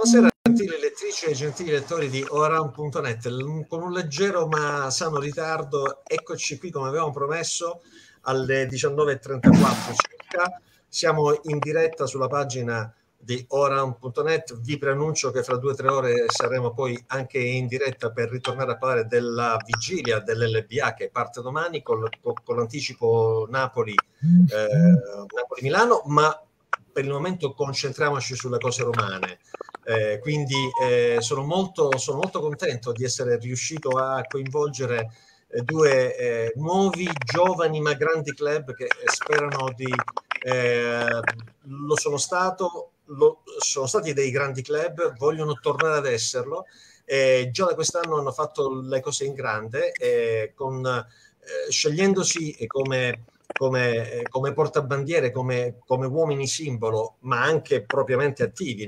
Buonasera gentili lettrici e gentili lettori di Oran.net. Con un leggero ma sano ritardo eccoci qui come avevamo promesso alle 19:34 circa. Siamo in diretta sulla pagina di Oran.net. Vi preannuncio che fra 2 o 3 ore saremo poi anche in diretta per ritornare a parlare della vigilia dell'LBA che parte domani con l'anticipo Napoli-Milano, ma per il momento concentriamoci sulle cose romane. Quindi sono molto contento di essere riuscito a coinvolgere due nuovi, giovani ma grandi club che sperano di sono stati dei grandi club, vogliono tornare ad esserlo. Già da quest'anno hanno fatto le cose in grande, scegliendosi come portabandiere, come uomini simbolo, ma anche propriamente attivi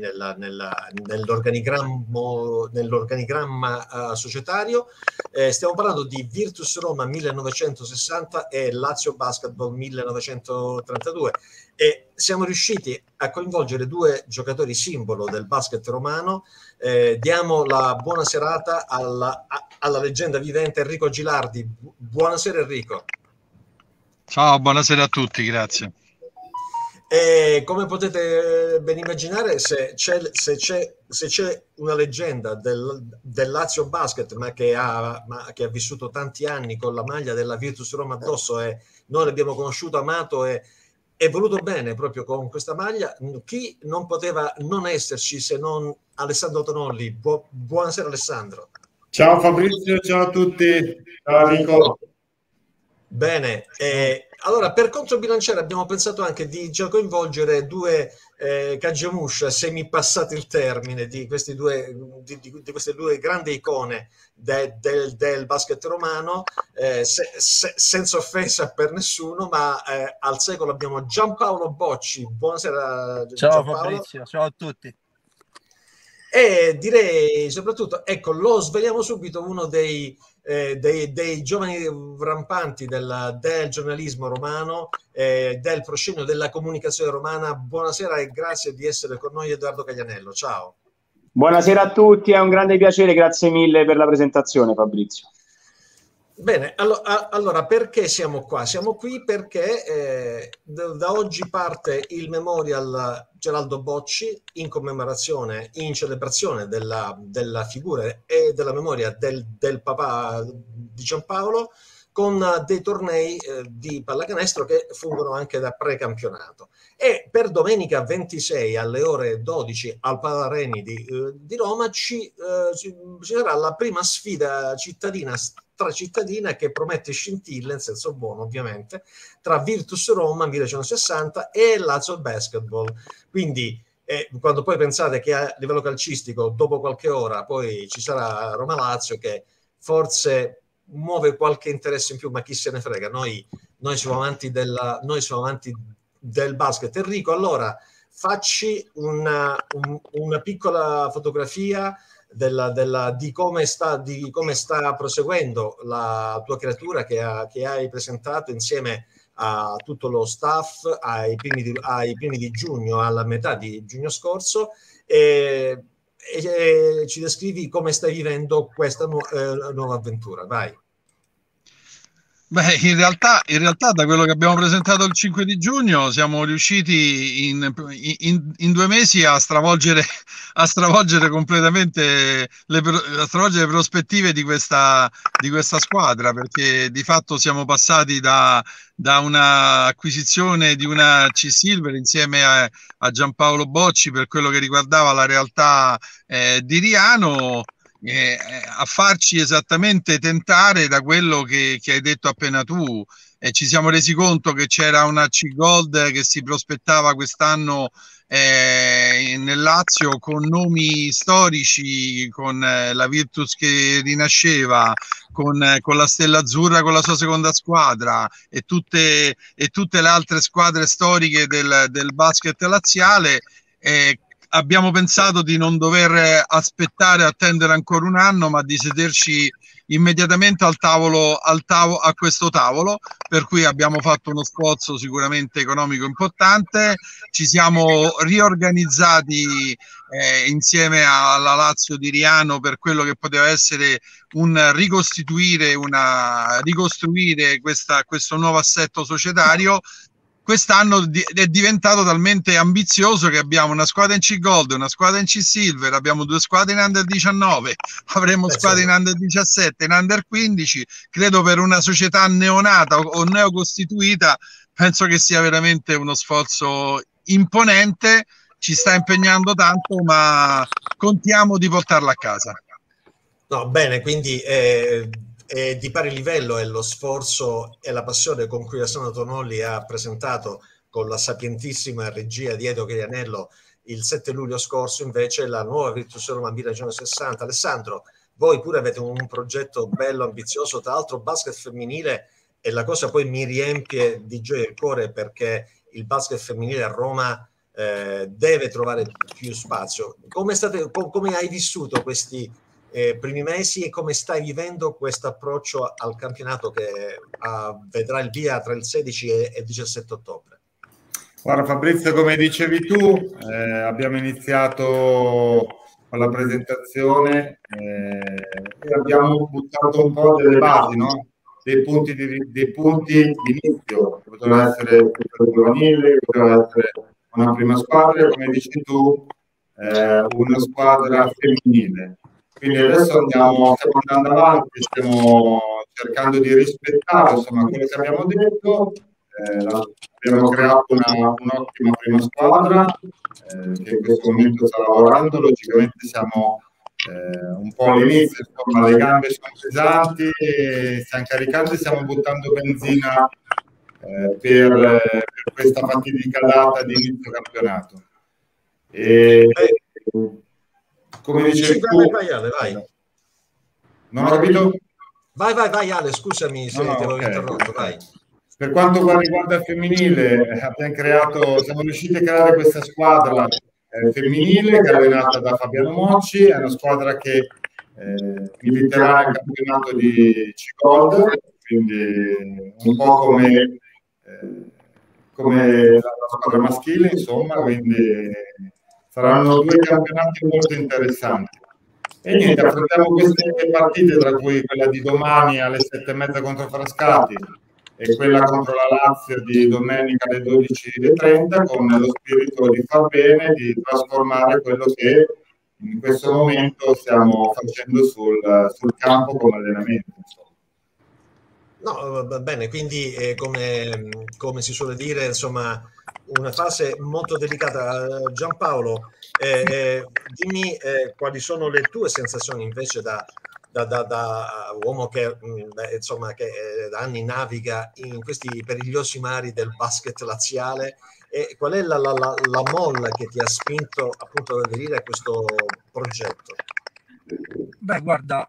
nell'organigramma societario. Stiamo parlando di Virtus Roma 1960 e Lazio Basketball 1932 e siamo riusciti a coinvolgere due giocatori simbolo del basket romano. Diamo la buona serata alla leggenda vivente Enrico Gilardi. Buonasera Enrico. Ciao, buonasera a tutti, grazie. Come potete ben immaginare, se c'è una leggenda del Lazio Basket, ma che ha vissuto tanti anni con la maglia della Virtus Roma addosso, e noi l'abbiamo conosciuto, amato e voluto bene proprio con questa maglia, chi non poteva non esserci se non Alessandro Tonolli. Buonasera Alessandro. Ciao Fabrizio, ciao a tutti. Ciao Enrico. Bene, allora per controbilanciare abbiamo pensato anche di già coinvolgere due Kagemusha, se mi passate il termine, di queste due grandi icone del basket romano, senza offesa per nessuno, ma al secolo abbiamo Giampaolo Bocci. Buonasera ciao Giampaolo. Fabrizio, ciao a tutti. E direi soprattutto, ecco, lo sveliamo subito, uno dei giovani rampanti del giornalismo romano, del proscenio della comunicazione romana. Buonasera e grazie di essere con noi Edoardo Caglianello. Ciao. Buonasera a tutti, è un grande piacere, grazie mille per la presentazione Fabrizio. Bene, allora perché siamo qua? Siamo qui perché da oggi parte il Memorial Geraldo Bocci in commemorazione, in celebrazione della figura e della memoria del papà di Giampaolo, con dei tornei di pallacanestro che fungono anche da precampionato. E per domenica 26 alle ore 12 al Palareni di Roma ci sarà la prima sfida cittadina che promette scintille, in senso buono ovviamente, tra Virtus Roma 1960 e Lazio Basketball. Quindi quando poi pensate che a livello calcistico dopo qualche ora poi ci sarà Roma-Lazio, che forse muove qualche interesse in più, ma chi se ne frega, noi siamo amanti del basket. Enrico, allora facci una piccola fotografia di come sta proseguendo la tua creatura che hai presentato insieme a tutto lo staff ai primi di giugno, alla metà di giugno scorso, e ci descrivi come stai vivendo questa nuova avventura. Vai. Beh, in realtà da quello che abbiamo presentato il 5 di giugno siamo riusciti in 2 mesi a stravolgere completamente le prospettive di questa squadra, perché di fatto siamo passati da una acquisizione di una C-Silver insieme a Giampaolo Bocci per quello che riguardava la realtà di Riano, a farci esattamente tentare da quello che hai detto appena tu. Ci siamo resi conto che c'era una C-Gold che si prospettava quest'anno nel Lazio, con nomi storici, con la Virtus che rinasceva, con la Stella Azzurra, con la sua seconda squadra, e tutte le altre squadre storiche del basket laziale. Abbiamo pensato di non dover attendere ancora un anno, ma di sederci immediatamente a questo tavolo, per cui abbiamo fatto uno sforzo sicuramente economico importante, ci siamo riorganizzati insieme alla Lazio di Riano per quello che poteva essere ricostruire questo nuovo assetto societario. Quest'anno è diventato talmente ambizioso che abbiamo una squadra in C-Gold, una squadra in C-Silver, abbiamo 2 squadre in Under 19, avremo squadre in Under 17, in Under 15. Credo per una società neonata o neocostituita, penso che sia veramente uno sforzo imponente, ci sta impegnando tanto, ma contiamo di portarla a casa. No, bene, quindi di pari livello è lo sforzo e la passione con cui Alessandro Tonolli ha presentato con la sapientissima regia di Edo Chiarianello il 7 luglio scorso invece la nuova Virtus Roma Bilagiano 60. Alessandro, voi pure avete un progetto bello, ambizioso, tra l'altro basket femminile, e la cosa poi mi riempie di gioia il cuore perché il basket femminile a Roma deve trovare più spazio. Come hai vissuto questi primi mesi e come stai vivendo questo approccio al campionato che vedrà il via tra il 16 e il 17 ottobre? Guarda Fabrizio, come dicevi tu, abbiamo iniziato con la presentazione e abbiamo buttato un po' delle basi, no? Dei punti di inizio, che poteva essere il giovanile, poteva essere una prima squadra, come dici tu, una squadra femminile. Quindi adesso stiamo andando avanti, stiamo cercando di rispettare insomma quello che abbiamo detto. Abbiamo creato un'ottima prima squadra che in questo momento sta lavorando. Logicamente siamo un po' all'inizio, insomma, le gambe sono pesanti, stiamo caricando e stiamo buttando benzina per questa fatidica data di inizio campionato. Come dicevi tu, vai Ale, vai. Non ho capito? Vai Ale, scusami se ti avevo interrotto, vai. Per quanto riguarda il femminile, siamo riusciti a creare questa squadra femminile che è allenata da Fabiano Mocci, è una squadra che militerà nel campionato di C-Gold, quindi un po' come la squadra maschile, insomma, quindi saranno 2 campionati molto interessanti. E niente, affrontiamo queste partite, tra cui quella di domani alle 7:30 contro Frascati e quella contro la Lazio di domenica alle 12:30, con lo spirito di far bene, di trasformare quello che in questo momento stiamo facendo sul campo come allenamento. No, va bene, quindi come si suole dire, insomma, una fase molto delicata. Giampaolo, dimmi quali sono le tue sensazioni invece da uomo che insomma che da anni naviga in questi perigliosi mari del basket laziale, e qual è la molla che ti ha spinto appunto ad aderire a questo progetto? Beh, guarda,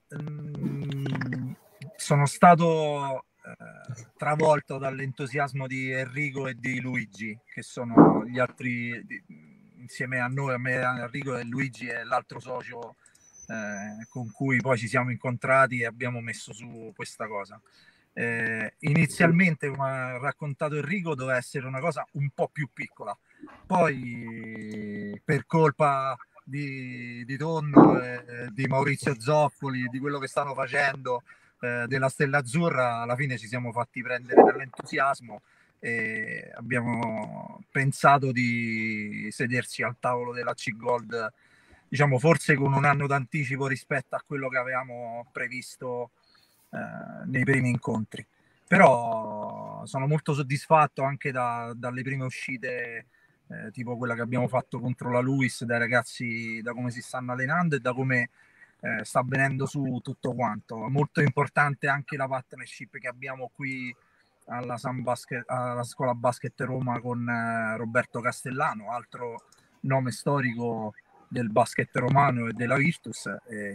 sono stato travolto dall'entusiasmo di Enrico e di Luigi, che sono gli altri, insieme a noi, a me, Enrico e Luigi è l'altro socio con cui poi ci siamo incontrati e abbiamo messo su questa cosa. Inizialmente, come ha raccontato Enrico, doveva essere una cosa un po' più piccola, poi per colpa di Tonno, di Maurizio Zoffoli, di quello che stanno facendo, della Stella Azzurra, alla fine ci siamo fatti prendere dall'entusiasmo e abbiamo pensato di sedersi al tavolo della C-Gold, diciamo forse con un anno d'anticipo rispetto a quello che avevamo previsto nei primi incontri. Però sono molto soddisfatto anche dalle prime uscite, tipo quella che abbiamo fatto contro la Luis, dai ragazzi, da come si stanno allenando e da come sta venendo su tutto quanto. Molto importante anche la partnership che abbiamo qui alla Scuola Basket Roma con Roberto Castellano, altro nome storico del basket romano e della Virtus.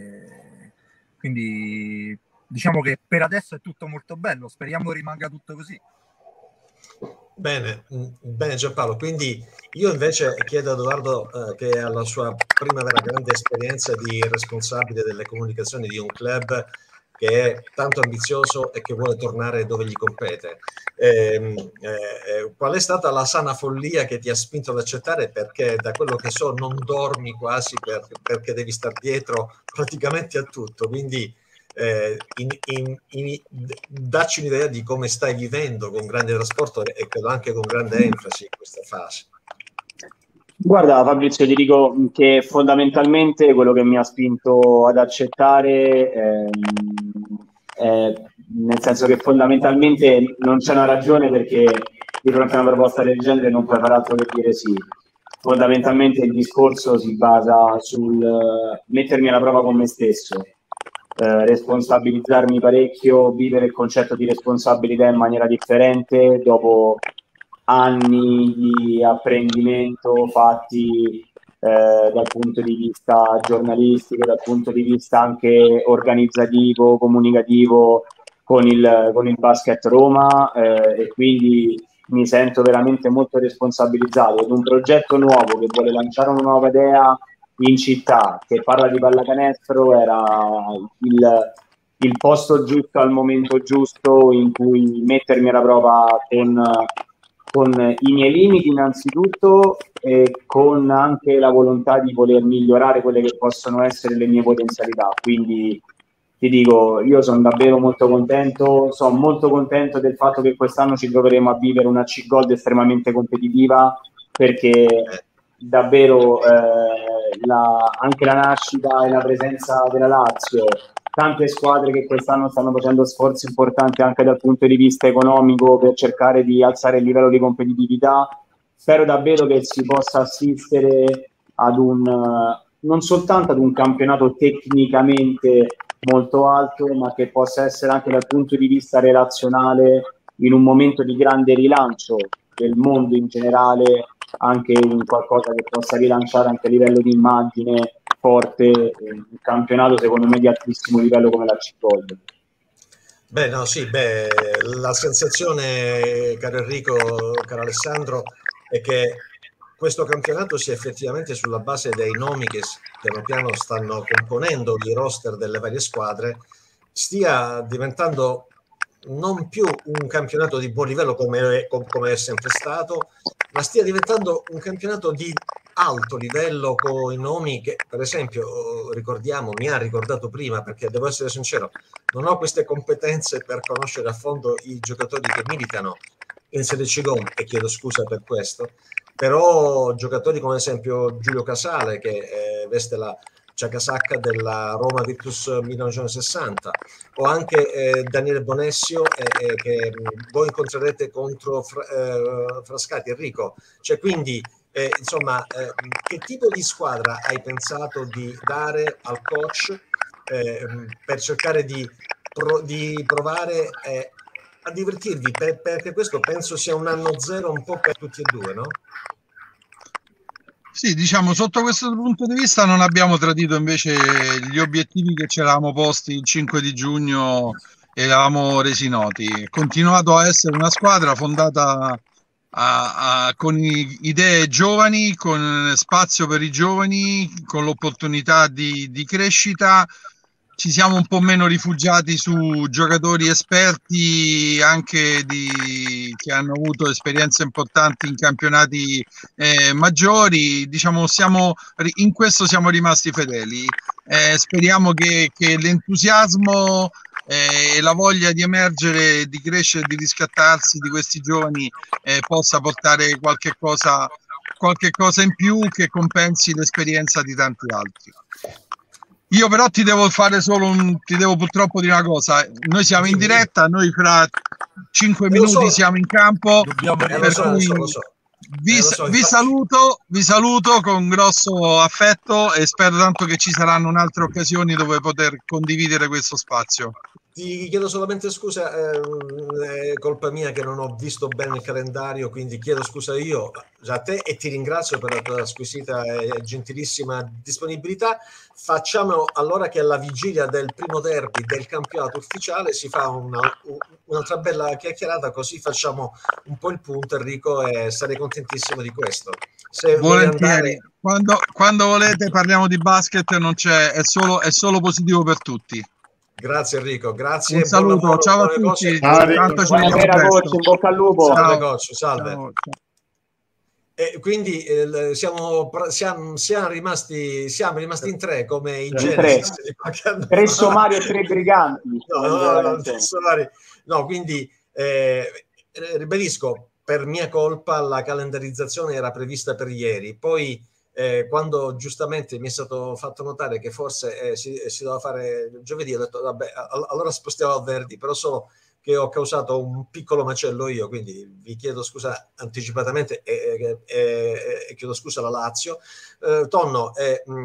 Quindi diciamo che per adesso è tutto molto bello, speriamo rimanga tutto così. Bene Giampaolo, quindi io invece chiedo a Edoardo, che ha la sua prima vera grande esperienza di responsabile delle comunicazioni di un club che è tanto ambizioso e che vuole tornare dove gli compete. Qual è stata la sana follia che ti ha spinto ad accettare? Perché da quello che so non dormi quasi perché devi star dietro praticamente a tutto, quindi dacci un'idea di come stai vivendo con grande trasporto e credo anche con grande enfasi in questa fase. Guarda Fabrizio, ti dico che fondamentalmente quello che mi ha spinto ad accettare è nel senso che fondamentalmente non c'è una ragione, perché di fronte a una proposta del genere non puoi fare altro che dire sì. Fondamentalmente il discorso si basa sul mettermi alla prova con me stesso, responsabilizzarmi parecchio, vivere il concetto di responsabilità in maniera differente dopo anni di apprendimento fatti dal punto di vista giornalistico, dal punto di vista anche organizzativo, comunicativo con il Basket Roma, e quindi mi sento veramente molto responsabilizzato. Ed un progetto nuovo che vuole lanciare una nuova idea in città, che parla di pallacanestro, era il posto giusto al momento giusto in cui mettermi alla prova con i miei limiti innanzitutto, e con anche la volontà di voler migliorare quelle che possono essere le mie potenzialità. Quindi ti dico, io sono davvero molto contento del fatto che quest'anno ci troveremo a vivere una C-Gold estremamente competitiva, perché davvero anche la nascita e la presenza della Lazio, tante squadre che quest'anno stanno facendo sforzi importanti anche dal punto di vista economico per cercare di alzare il livello di competitività. Spero davvero che si possa assistere ad non soltanto ad un campionato tecnicamente molto alto, ma che possa essere anche dal punto di vista relazionale, in un momento di grande rilancio del mondo in generale, anche in qualcosa che possa rilanciare anche a livello di immagine forte un campionato secondo me di altissimo livello come la C-Gold. Beh, no, sì, la sensazione, caro Enrico, caro Alessandro, è che questo campionato sia effettivamente, sulla base dei nomi che piano piano stanno componendo i roster delle varie squadre, stia diventando non più un campionato di buon livello come è sempre stato, ma stia diventando un campionato di alto livello con i nomi che, per esempio, ricordiamo, mi ha ricordato prima, perché devo essere sincero, non ho queste competenze per conoscere a fondo i giocatori che militano in Serie C GOM, e chiedo scusa per questo, però giocatori come ad esempio Giulio Casale, che veste la casacca della Roma Virtus 1960, o anche Daniele Bonessio, che voi incontrerete contro Frascati, Enrico. Cioè, quindi insomma, che tipo di squadra hai pensato di dare al coach per cercare di provare a divertirvi, perché questo penso sia un anno zero un po' per tutti e due, no? Sì, diciamo, sotto questo punto di vista non abbiamo tradito invece gli obiettivi che ci eravamo posti il 5 di giugno e eravamo resi noti. È continuato a essere una squadra fondata con idee giovani, con spazio per i giovani, con l'opportunità di crescita. Ci siamo un po' meno rifugiati su giocatori esperti, anche che hanno avuto esperienze importanti in campionati maggiori. Diciamo, in questo siamo rimasti fedeli. Speriamo che l'entusiasmo e la voglia di emergere, di crescere, di riscattarsi di questi giovani possa portare qualche cosa in più che compensi l'esperienza di tanti altri. Io però ti devo purtroppo dire una cosa. Noi siamo in diretta, noi fra 5 minuti siamo in campo, per cui vi saluto con grosso affetto e spero tanto che ci saranno altre occasioni dove poter condividere questo spazio. Ti chiedo solamente scusa, è colpa mia che non ho visto bene il calendario, quindi chiedo scusa io a te e ti ringrazio per la tua squisita e gentilissima disponibilità. Facciamo allora che alla vigilia del primo derby del campionato ufficiale si fa un'altra bella chiacchierata, così facciamo un po' il punto, Enrico, e sarei contentissimo di questo. Se volentieri, quando volete parliamo di basket, non c'è, è solo positivo per tutti. Grazie Enrico, grazie. Un saluto, ciao a tutti. Buonasera coach, in bocca al lupo. Salve coach, salve. Ciao. E quindi siamo rimasti in 3 come in Genesis. 3 somari e 3 briganti. No, quindi ribadisco, per mia colpa la calendarizzazione era prevista per ieri, poi quando giustamente mi è stato fatto notare che forse si doveva fare giovedì, ho detto vabbè, allora spostiamo a venerdì, però solo che ho causato un piccolo macello io, quindi vi chiedo scusa anticipatamente e chiedo scusa alla Lazio. Tonno,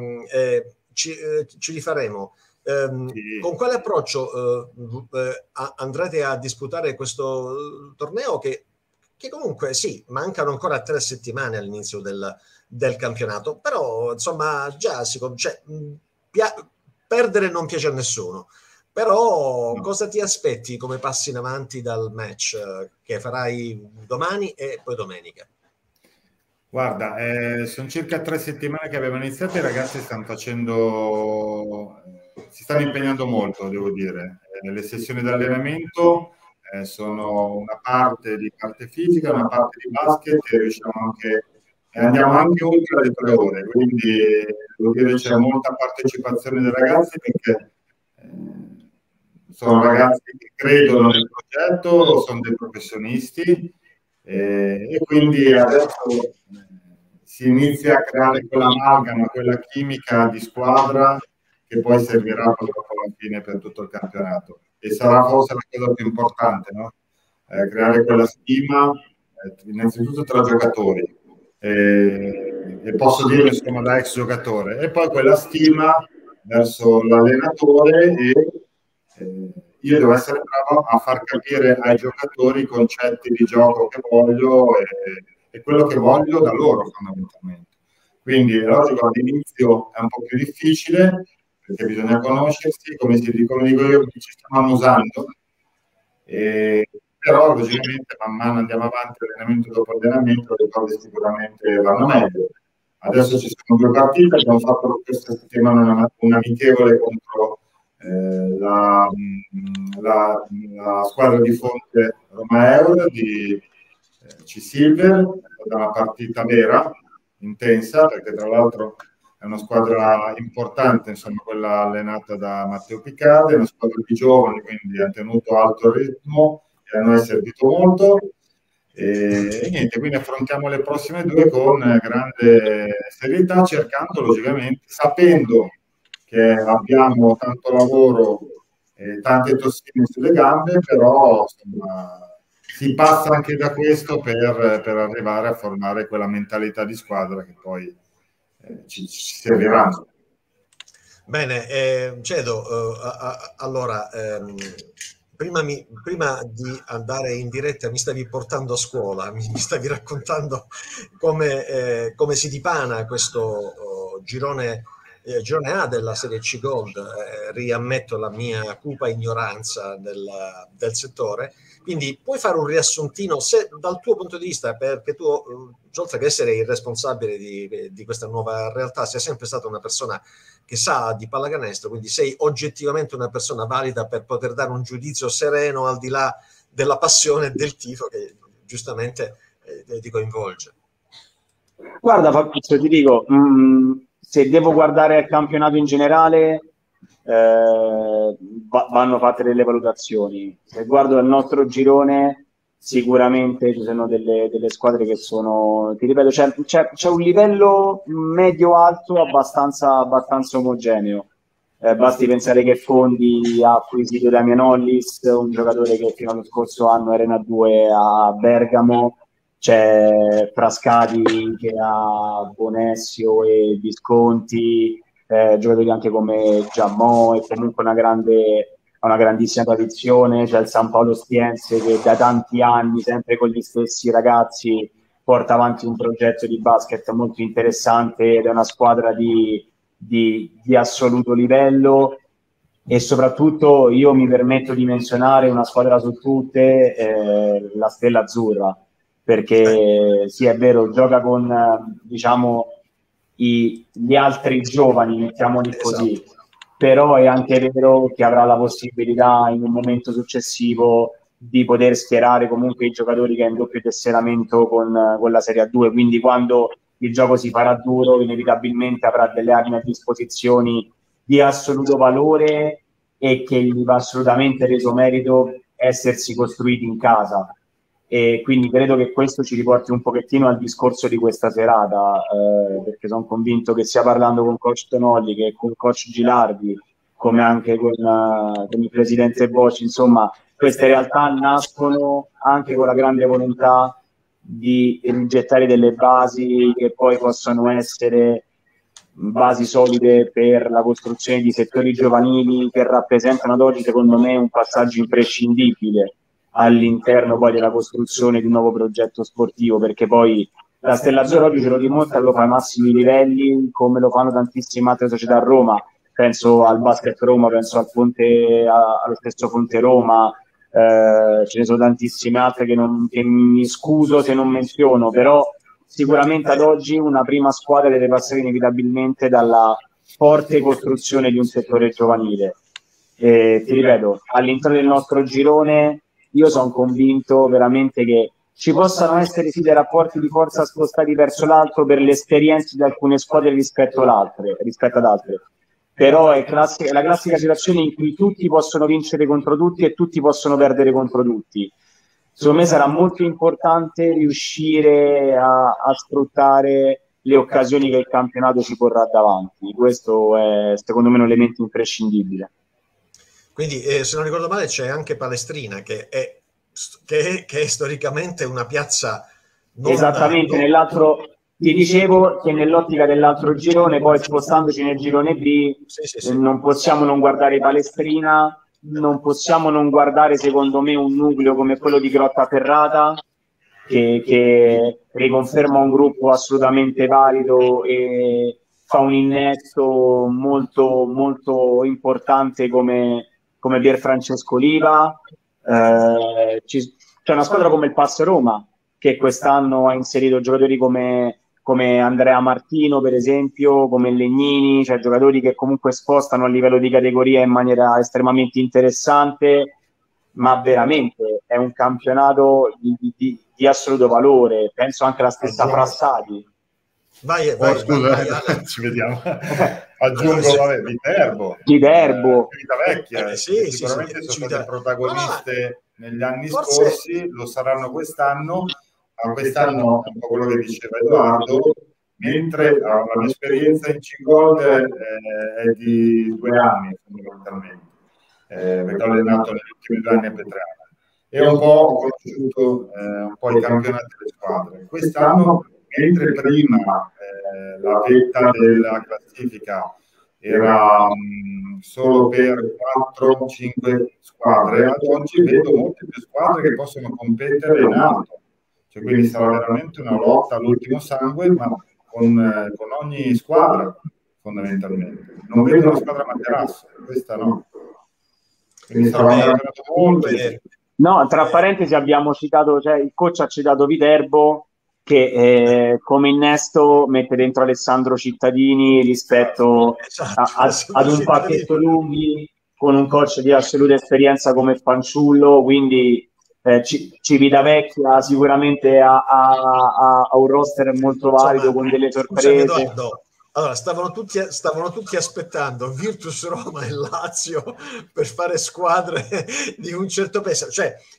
ci rifaremo. Sì. Con quale approccio andrete a disputare questo torneo che comunque sì, mancano ancora 3 settimane all'inizio del campionato, però insomma già perdere non piace a nessuno. Però cosa ti aspetti come passi in avanti dal match che farai domani e poi domenica? Guarda, sono circa 3 settimane che abbiamo iniziato, i ragazzi si stanno impegnando molto, devo dire. Le sessioni di allenamento sono una parte di parte fisica, una parte di basket e andiamo anche oltre le 3 ore, quindi devo dire c'è molta partecipazione dei ragazzi perché sono ragazzi che credono nel progetto, sono dei professionisti e quindi adesso si inizia a creare quell'amalgama, quella chimica di squadra che poi servirà alla fine per tutto il campionato e sarà forse la cosa più importante, no? Creare quella stima innanzitutto tra giocatori e posso dire insomma da ex giocatore e poi quella stima verso l'allenatore io devo essere bravo a far capire ai giocatori i concetti di gioco che voglio e quello che voglio da loro fondamentalmente. Quindi è logico all'inizio è un po' più difficile perché bisogna conoscersi, come dico io, ci stiamo usando, però logicamente man mano andiamo avanti allenamento dopo allenamento, le cose sicuramente vanno meglio. Adesso ci sono 2 partite, abbiamo fatto questa settimana un amichevole contro la squadra di Fonte Roma Euro di C-Silver, è una partita vera, intensa, perché tra l'altro è una squadra importante, insomma quella allenata da Matteo Picardi, è una squadra di giovani, quindi ha tenuto alto il ritmo e a noi è servito molto. E niente, quindi affrontiamo le prossime 2 con grande serietà, cercando logicamente, sapendo che abbiamo tanto lavoro e tante tossine sulle gambe, però insomma, si passa anche da questo per arrivare a formare quella mentalità di squadra che poi ci servirà. Bene, Cedo, allora prima di andare in diretta mi stavi portando a scuola, mi stavi raccontando come si dipana questo girone A della Serie C Gold. Riammetto la mia cupa ignoranza del settore, quindi puoi fare un riassuntino se dal tuo punto di vista, perché tu oltre che essere il responsabile di questa nuova realtà sei sempre stata una persona che sa di pallacanestro, quindi sei oggettivamente una persona valida per poter dare un giudizio sereno al di là della passione del tifo che giustamente ti coinvolge. Guarda Fabrizio, ti dico, se devo guardare il campionato in generale vanno fatte delle valutazioni. Se guardo il nostro girone sicuramente ci sono delle squadre che sono, ti ripeto, c'è un livello medio-alto abbastanza omogeneo. Basti pensare che Fondi ha acquisito Damian Hollis, un giocatore che fino allo scorso anno era in A2 a Bergamo, c'è Frascati che ha Bonesio e Visconti, giocatori anche come Giammo e comunque una grandissima tradizione, c'è il San Paolo Stiense che da tanti anni, sempre con gli stessi ragazzi, porta avanti un progetto di basket molto interessante ed è una squadra di assoluto livello e soprattutto io mi permetto di menzionare una squadra su tutte, la Stella Azzurra, perché sì è vero, gioca con diciamo gli altri giovani, mettiamoli così, però è anche vero che avrà la possibilità in un momento successivo di poter schierare comunque i giocatori che è in doppio tesseramento con la Serie A2, quindi quando il gioco si farà duro inevitabilmente avrà delle armi a disposizione di assoluto valore e che gli va assolutamente reso merito essersi costruiti in casa. E quindi credo che questo ci riporti un pochettino al discorso di questa serata, perché sono convinto che sia parlando con coach Tonolli che con coach Gilardi, come anche con il presidente Bocci, insomma queste realtà nascono anche con la grande volontà di rigettare delle basi che poi possono essere basi solide per la costruzione di settori giovanili che rappresentano ad oggi secondo me un passaggio imprescindibile all'interno poi della costruzione di un nuovo progetto sportivo, perché poi la Stella Azzurra oggi ce lo dimostra, lo fa ai massimi livelli come lo fanno tantissime altre società a Roma, penso al Basket Roma, penso al allo stesso Fonte Roma, ce ne sono tantissime altre che mi scuso se non menziono, però sicuramente ad oggi una prima squadra deve passare inevitabilmente dalla forte costruzione di un settore giovanile. Ti ripeto, all'interno del nostro girone io sono convinto veramente che ci possano essere sì dei rapporti di forza spostati verso l'alto per le esperienze di alcune squadre rispetto ad altre, però è la classica situazione in cui tutti possono vincere contro tutti e tutti possono perdere contro tutti. Secondo me sarà molto importante riuscire a sfruttare le occasioni che il campionato ci porrà davanti. Questo è secondo me un elemento imprescindibile. Quindi se non ricordo male c'è anche Palestrina che è storicamente una piazza esattamente ti dicevo che nell'ottica dell'altro girone, poi spostandoci nel girone B, non possiamo non guardare Palestrina, non possiamo non guardare secondo me un nucleo come quello di Grottaferrata che riconferma un gruppo assolutamente valido e fa un innesto molto molto importante come Pier Francesco Oliva. C'è una squadra come il Passo Roma che quest'anno ha inserito giocatori come Andrea Martino per esempio, come Legnini, cioè giocatori che comunque spostano a livello di categoria in maniera estremamente interessante, ma veramente è un campionato di assoluto valore. Penso anche alla stessa Frassati. Vai, ci vediamo. Aggiungo Viterbo, Civitavecchia, sicuramente sono state protagoniste negli anni scorsi, lo saranno quest'anno, ma quest'anno è un po' quello che diceva Edoardo, mentre la mia esperienza in C-Gold è di 2 anni fondamentalmente, perché ho allenato negli ultimi 2 anni a Petrana e ho un po' conosciuto un po' i campionati delle squadre. Quest'anno, mentre prima la vetta della classifica era solo per 4-5 squadre, ad oggi vedo molte più squadre che possono competere in alto, cioè, quindi sarà veramente una lotta all'ultimo sangue, ma con ogni squadra fondamentalmente. Non vedo una squadra materasso, questa no. Quindi sarà un campionato molto difficile. No, tra parentesi abbiamo citato, cioè il coach ha citato Viterbo che come innesto mette dentro Alessandro Cittadini rispetto ad un pacchetto lunghi con un coach di assoluta esperienza come Fanciullo, quindi Civitavecchia sicuramente ha un roster molto valido con delle sorprese. Allora, stavano tutti aspettando Virtus Roma e Lazio per fare squadre di un certo peso.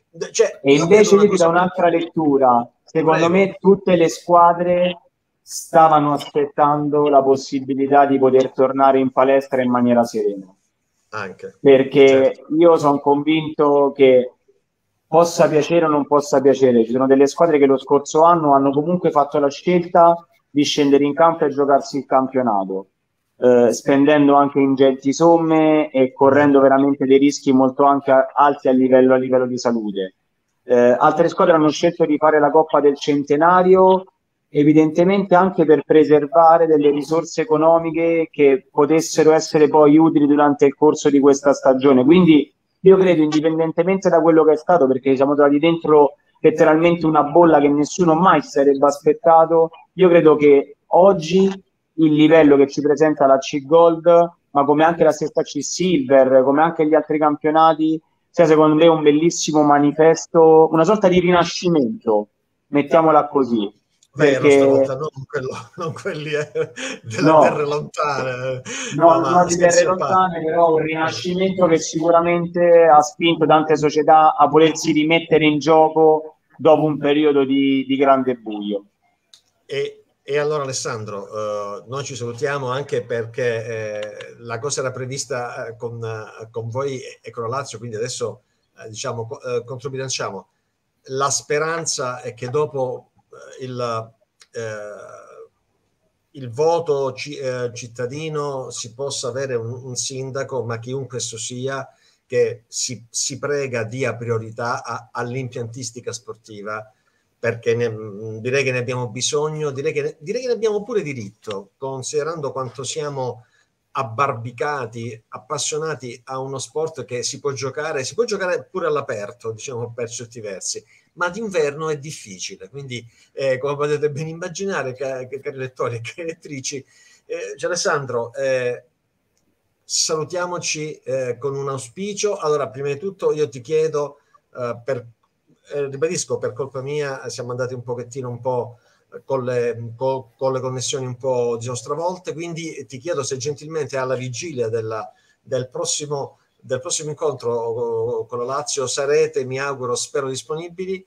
E invece io ti do un'altra lettura. Secondo me tutte le squadre stavano aspettando la possibilità di poter tornare in palestra in maniera serena. Anche. Perché io sono convinto che possa piacere o non possa piacere, ci sono delle squadre che lo scorso anno hanno comunque fatto la scelta di scendere in campo e giocarsi il campionato, spendendo anche ingenti somme e correndo veramente dei rischi molto anche alti a livello di salute. Altre squadre hanno scelto di fare la Coppa del Centenario, evidentemente anche per preservare delle risorse economiche che potessero essere poi utili durante il corso di questa stagione. Quindi io credo, indipendentemente da quello che è stato, perché siamo trovati dentro letteralmente una bolla che nessuno mai si sarebbe aspettato, io credo che oggi il livello che ci presenta la C-Gold, ma come anche la stessa C-Silver, come anche gli altri campionati, sia secondo me un bellissimo manifesto, una sorta di rinascimento, mettiamola così. Vero, Perché... stavolta non quelli delle terre lontane. No, di terre lontane, però un rinascimento che sicuramente ha spinto tante società a volersi rimettere in gioco dopo un periodo di grande buio. E allora Alessandro, noi ci salutiamo anche perché la cosa era prevista con voi e con la Lazio, quindi adesso diciamo controbilanciamo. La speranza è che dopo il voto cittadino si possa avere un sindaco, ma chiunque esso sia, che si prega dia priorità all'impiantistica sportiva, perché direi che ne abbiamo bisogno, direi che ne abbiamo pure diritto, considerando quanto siamo abbarbicati, appassionati a uno sport che si può giocare pure all'aperto, diciamo, per certi versi, ma d'inverno è difficile, quindi come potete ben immaginare, cari lettori e cari lettrici, Alessandro, salutiamoci con un auspicio. Allora, prima di tutto io ti chiedo, ribadisco, per colpa mia siamo andati un pochettino con le connessioni un po', diciamo, stravolte, quindi ti chiedo se gentilmente alla vigilia del prossimo incontro con la Lazio sarete, mi auguro, spero disponibili.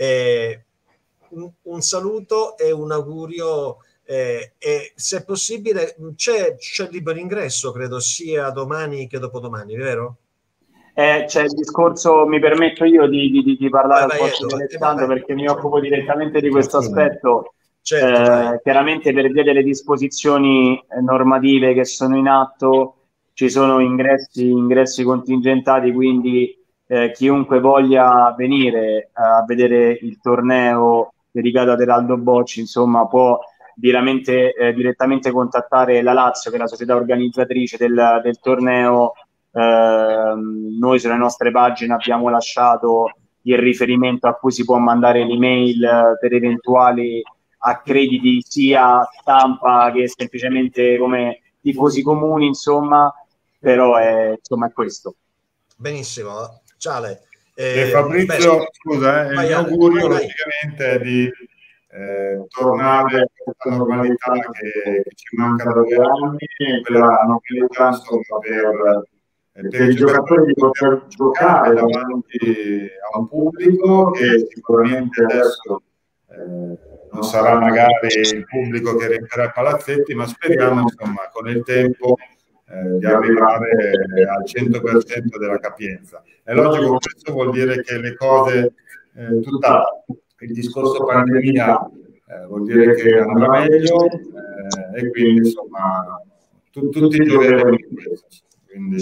Un saluto e un augurio, e se possibile c'è libero ingresso, credo sia domani che dopodomani, vero? C'è il discorso, mi permetto io di parlare al posto di Alessandro, perché mi occupo direttamente di questo aspetto. Certo, chiaramente per via delle disposizioni normative che sono in atto ci sono ingressi contingentati, quindi chiunque voglia venire a vedere il torneo dedicato ad Eraldo Bocci, insomma, può direttamente contattare la Lazio, che è la società organizzatrice del torneo. Noi sulle nostre pagine abbiamo lasciato il riferimento a cui si può mandare l'email per eventuali accrediti sia stampa che semplicemente come tifosi comuni, insomma, però è questo. Benissimo, Ciale. Fabrizio, scusa, il mio augurio praticamente è di tornare a questa normalità che ci manca da 2 anni, quella normalità, insomma, per i giocatori di poter giocare davanti a un pubblico che sicuramente adesso non sarà magari il pubblico che riempirà i palazzetti, ma speriamo, insomma, con il tempo di arrivare al 100% della capienza. È logico, questo vuol dire che le cose, tutto il discorso pandemia vuol dire che andrà meglio, e quindi, insomma, tutti giocheremo in questo. Quindi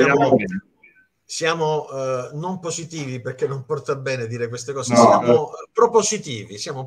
siamo non positivi, perché non porta bene dire queste cose, siamo propositivi, siamo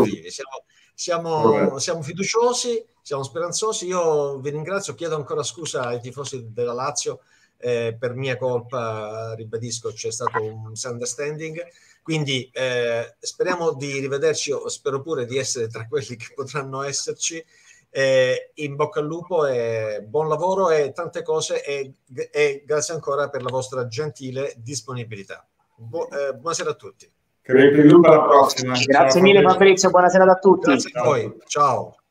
fiduciosi, siamo speranzosi. Io vi ringrazio, chiedo ancora scusa ai tifosi della Lazio, per mia colpa, ribadisco, c'è stato un misunderstanding, quindi speriamo di rivederci, spero pure di essere tra quelli che potranno esserci. In bocca al lupo e buon lavoro e tante cose, e grazie ancora per la vostra gentile disponibilità. Buonasera a tutti. Crepi il lupo, alla prossima. Grazie mille Fabrizio, buonasera a tutti. Grazie a voi, ciao.